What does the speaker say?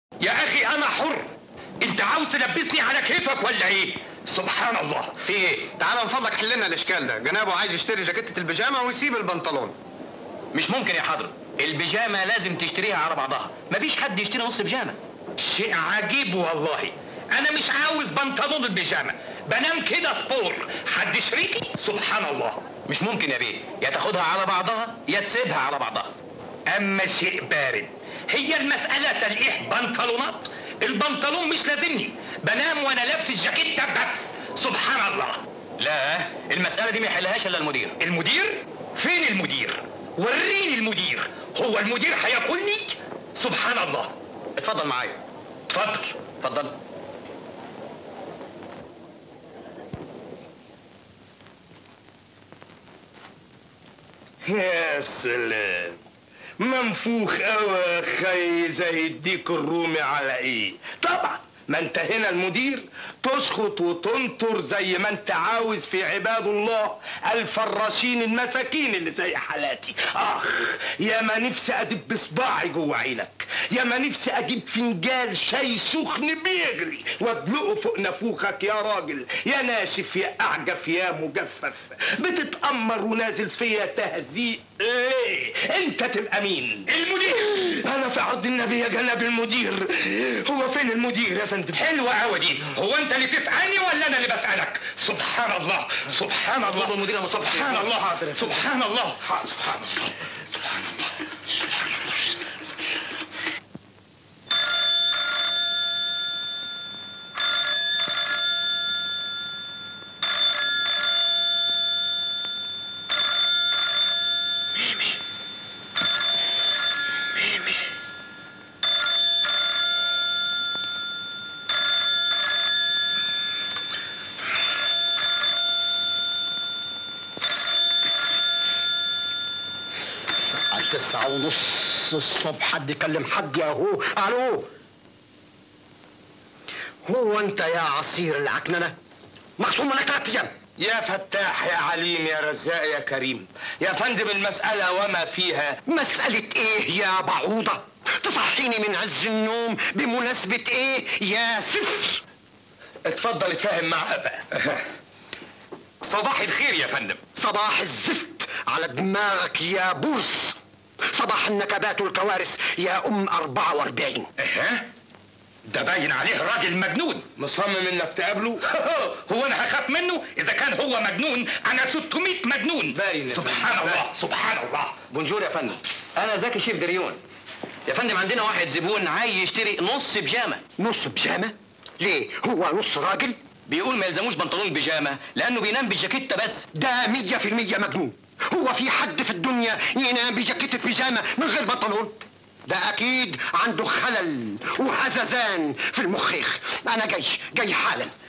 يا اخي انا حر، انت عاوز تلبسني على كيفك ولا ايه؟ سبحان الله. في ايه؟ تعال من فضلك حل لنا الاشكال ده. جنابه عايز يشتري جاكيتة البيجامه ويسيب البنطلون. مش ممكن يا حضرة، البيجامه لازم تشتريها على بعضها، مفيش حد يشتري نص بيجامه. شيء عجيب والله. انا مش عاوز بنطلون البيجامه، بنام كده سبور، حد شريكي؟ سبحان الله. مش ممكن يا بيه، يا تاخدها على بعضها يا تسيبها على بعضها. اما شيء بارد، هي المسألة تلقيح بنطلونات؟ البنطلون مش لازمني، بنام وانا لابس الجاكيتة بس. سبحان الله. لا، المسألة دي ما يحلهاش الا المدير. المدير؟ فين المدير؟ وريني المدير. هو المدير هياكلني؟ سبحان الله. اتفضل معايا. اتفضل. اتفضل. يا سلام، منفوخ قوي خي زي الديك الرومي على ايه؟ طبعا ما انت هنا المدير تشخط وتنطر زي ما انت عاوز في عباد الله الفراشين المساكين اللي زي حالاتي. اخ يا ما نفسي ادب صباعي جوه عينك، يا ما نفسي اجيب فنجان شاي سخن بيغلي وادلقه فوق نافوخك يا راجل، يا ناشف يا اعجف يا مجفف، بتتأمر ونازل فيا تهزيء ليه؟ انت تبقى مين؟ المدير. انا في عرض النبي يا جناب المدير. هو فين المدير يا فندم؟ حلوة قوي دي. هو انت اللي بتسألني ولا انا اللي بسألك؟ سبحان الله سبحان الله المدير سبحان الله سبحان الله سبحان الله سبحان الله. الساعة 9:30 الصبح حد يكلم حد يا هو؟ الو، هو انت يا عصير العكننة مخصوم منك 3 ايام؟ يا فتاح يا عليم يا رزاق يا كريم يا فندم، المسألة وما فيها. مسألة ايه يا بعوضة؟ تصحيني من عز النوم بمناسبة ايه يا سفر؟ اتفضل اتفاهم مع ابا. صباح الخير يا فندم. صباح الزفت على دماغك يا بورس، صباح النكبات والكوارث يا ام 44. ده باين عليه راجل مجنون. مصمم انك تقابله؟ هو انا هخاف منه؟ اذا كان هو مجنون انا 600 مجنون. باين. سبحان الله سبحان الله. بونجور يا فندم، انا زكي شيف دريون. يا فندم عندنا واحد زبون عايز يشتري نص بيجامه. نص بيجامه؟ ليه؟ هو نص راجل؟ بيقول ما يلزموش بنطلون بيجامه لانه بينام بالجاكيته بس. ده 100% مجنون. هو في حد في الدنيا ينام بجاكيتة بيجامه من غير بنطلون؟ ده اكيد عنده خلل وهززان في المخيخ. انا جاي حالا.